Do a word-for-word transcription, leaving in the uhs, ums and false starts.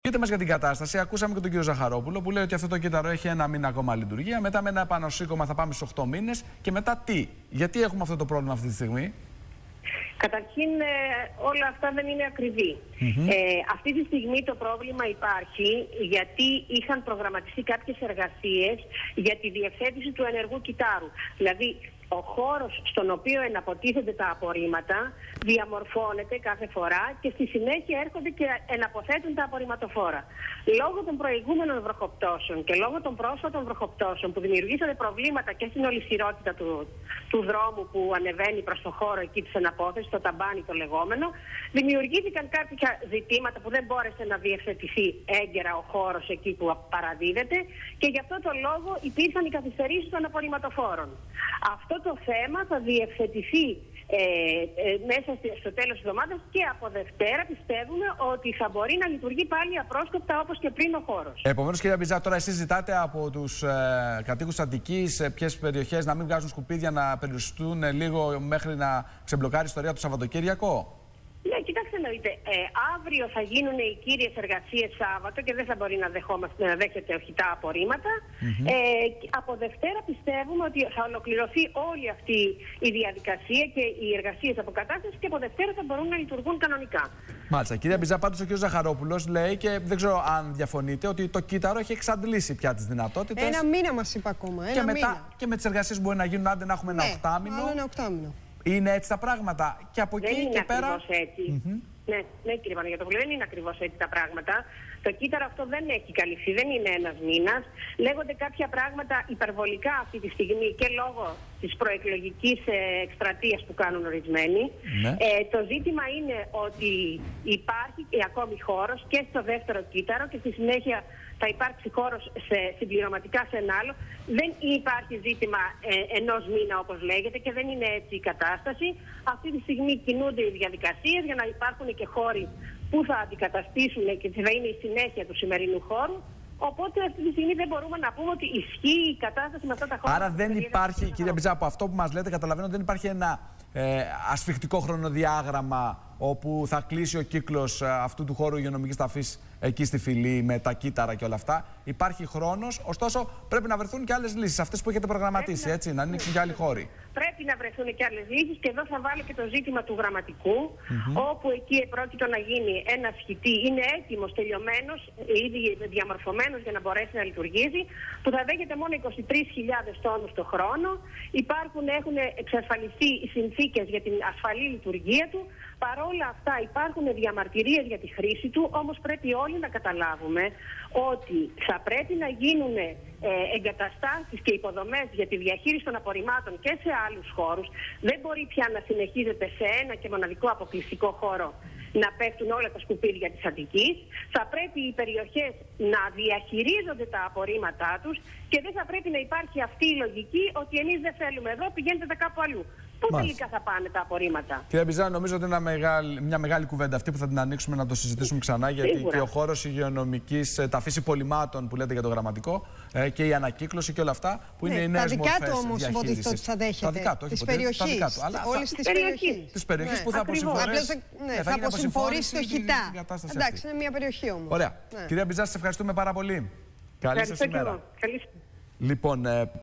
Πείτε μας για την κατάσταση. Ακούσαμε και τον κύριο Ζαχαρόπουλο που λέει ότι αυτό το κύτταρο έχει ένα μήνα ακόμα λειτουργία. Μετά με ένα επανασύγκωμα θα πάμε στους οκτώ μήνες. Και μετά τι, γιατί έχουμε αυτό το πρόβλημα αυτή τη στιγμή? Καταρχήν, όλα αυτά δεν είναι ακριβή. Mm-hmm. Ε, αυτή τη στιγμή το πρόβλημα υπάρχει γιατί είχαν προγραμματιστεί κάποιες εργασίες για τη διευθέτηση του ενεργού κυττάρου. Δηλαδή, ο χώρος στον οποίο εναποτίθενται τα απορρίμματα διαμορφώνεται κάθε φορά και στη συνέχεια έρχονται και εναποθέτουν τα απορριμματοφόρα. Λόγω των προηγούμενων βροχοπτώσεων και λόγω των πρόσφατων βροχοπτώσεων που δημιουργήσανε προβλήματα και στην ολισθηρότητα του, του δρόμου που ανεβαίνει προς το χώρο εκεί της εναπόθεσης, το ταμπάνι το λεγόμενο, δημιουργήθηκαν κάποια ζητήματα που δεν μπόρεσε να διευθετηθεί έγκαιρα ο χώρος εκεί που παραδίδεται και γι' αυτό το λόγο υπήρχαν οι καθυστερήσεις των απορριμματοφόρων. Αυτό το θέμα θα διευθετηθεί ε, ε, μέσα στο τέλος της εβδομάδας και από Δευτέρα πιστεύουμε ότι θα μπορεί να λειτουργεί πάλι απρόσκοπτα όπως και πριν ο χώρος. Επομένως, κυρία Μπιζά, τώρα εσείς ζητάτε από τους ε, κατοίκους της Αττικής σε ποιες περιοχές να μην βγάζουν σκουπίδια, να περιοριστούν λίγο μέχρι να ξεμπλοκάρει η ιστορία το Σαββατοκύριακο? Ναι, κοιτάξτε να δείτε, ε, αύριο θα γίνουν οι κύριες εργασίες Σάββατο και δεν θα μπορεί να, δεχόμαστε, να δέχεται οχητά απορρίμματα. Mm-hmm. ε, από Δευτέρα πιστεύουμε ότι θα ολοκληρωθεί όλη αυτή η διαδικασία και οι εργασίες αποκατάστασης και από Δευτέρα θα μπορούν να λειτουργούν κανονικά. Μάλιστα. Κυρία Μπιζά, πάντως ο κ. Ζαχαρόπουλος λέει, και δεν ξέρω αν διαφωνείτε, ότι το κύτταρο έχει εξαντλήσει πια τις δυνατότητες. Ένα μήνα μας είπα ακόμα. Ένα και, μετά, μήνα. και με τις εργασίες που μπορεί να γίνουν, άντε να έχουμε ένα ναι, οκτάμινο. Άλλο ένα οκτάμινο. Είναι έτσι τα πράγματα και από δεν εκεί είναι και πέρα. Έτσι. Mm-hmm. Ναι, ναι, κύριε Παναγιώτοπουλε, δεν είναι ακριβώς έτσι τα πράγματα. Το κύτταρο αυτό δεν έχει καλυφθεί, δεν είναι ένας μήνας. Λέγονται κάποια πράγματα υπερβολικά αυτή τη στιγμή και λόγω της προεκλογικής εκστρατείας που κάνουν ορισμένοι. Ναι. Ε, το ζήτημα είναι ότι υπάρχει ακόμη χώρος και στο δεύτερο κύτταρο και στη συνέχεια θα υπάρξει χώρος σε, συμπληρωματικά σε ένα άλλο. Δεν υπάρχει ζήτημα ε, ενός μήνα όπως λέγεται και δεν είναι έτσι η κατάσταση. Αυτή τη στιγμή κινούνται οι διαδικασίες για να υπάρχουν και χώροι που θα αντικαταστήσουν και θα είναι η συνέχεια του σημερινού χώρου. Οπότε αυτή τη στιγμή δεν μπορούμε να πούμε ότι ισχύει η κατάσταση με αυτά τα χώρα. Άρα δεν υπάρχει, κυρία Μπιζά, από αυτό που μας λέτε, καταλαβαίνω ότι δεν υπάρχει ένα ε, ασφιχτικό χρονοδιάγραμμα όπου θα κλείσει ο κύκλος αυτού του χώρου υγειονομικής ταφής εκεί στη φυλή με τα κύτταρα και όλα αυτά. Υπάρχει χρόνος, ωστόσο πρέπει να βρεθούν και άλλες λύσεις, αυτές που έχετε προγραμματίσει, να... έτσι, να ανοίξουν και άλλοι χώροι. Πρέπει να βρεθούν και άλλες λύσεις και εδώ θα βάλω και το ζήτημα του γραμματικού, mm-hmm. όπου εκεί πρόκειται να γίνει ένα σχητή, είναι έτοιμος, τελειωμένος, ήδη διαμορφωμένος για να μπορέσει να λειτουργήσει, που θα δέχεται μόνο είκοσι τρεις χιλιάδες τόνους το χρόνο. Υπάρχουν, έχουν εξασφαλιστεί οι συνθήκες για την ασφαλή λειτουργία του. Παρόλα αυτά υπάρχουν διαμαρτυρίες για τη χρήση του, όμως πρέπει όλοι να καταλάβουμε ότι θα πρέπει να γίνουν ε, εγκαταστάσεις και υποδομές για τη διαχείριση των απορριμμάτων και σε άλλους χώρους. Δεν μπορεί πια να συνεχίζεται σε ένα και μοναδικό αποκλειστικό χώρο να πέφτουν όλα τα σκουπίδια της Αττικής. Θα πρέπει οι περιοχές να διαχειρίζονται τα απορρίμματά τους και δεν θα πρέπει να υπάρχει αυτή η λογική ότι εμείς δεν θέλουμε εδώ, πηγαίνετε τα κάπου αλλού. Πού τελικά θα πάνε τα απορρίμματα? Κυρία Μπιζά, νομίζω ότι είναι μια μεγάλη, μια μεγάλη κουβέντα αυτή που θα την ανοίξουμε να το συζητήσουμε ξανά. Γιατί Σίγουρα. Και ο χώρος υγειονομικής ταφής υπολοιμάτων που λέτε για το γραμματικό ε, και η ανακύκλωση και όλα αυτά που ναι, είναι οι νέες μορφές διαχείρισης. Τα δικά του όμως υποτίθεται ότι θα δέχεται. Τα δικά του, όχι περιοχής. Όλες τις περιοχές. Τις περιοχές ναι, που θα αποσυμφορήσει. Ναι, θα αποσυμφορήσει το χιτά. Εντάξει, είναι μια περιοχή όμως. Ωραία. Κυρία Μπιζά, σας ευχαριστούμε πάρα πολύ. Καλή σας ημέρα. Λοιπόν.